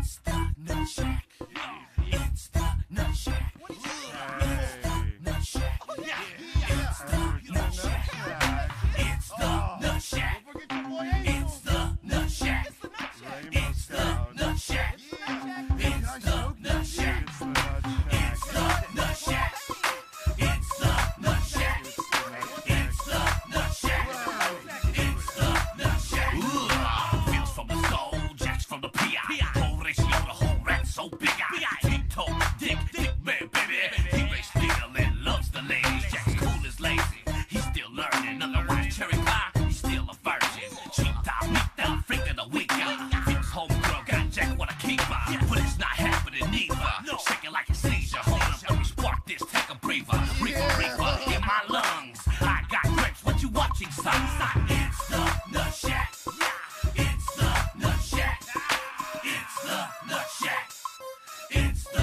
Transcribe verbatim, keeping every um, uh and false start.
It's the Nut Shack. It's the Nut Shack. It's the Nut Shack. It's the Nut Shack. It's the Nut Shack. It's the Nut Shack. It's the Nut Shack. It's the Nut Shack. It's the Nut Shack. It's the Nut Shack. It's the Nut Shack. It's the Nut Shack. It's the Nut Shack. Ooh, feels from the soul, jacks from the P I. Whole ratio, the whole rat so big I. Deep toe, dick, dick man, baby. He race still and loves the ladies. Jack's cool as lazy. He's still learning. Otherwise, cherry pie, he's still a virgin. Cheap top, meat down, freak of the week. Fix homegirl, got Jack what I keep by. But it's not happening neither. Shaking like a seizure. Hold up, let me spark this, take a breather. Reaper, reaper, in my lungs. I got grapes, what you watching, son? It's the Nut Shack. It's the Nut Shack. It's the Nut Shack. It's the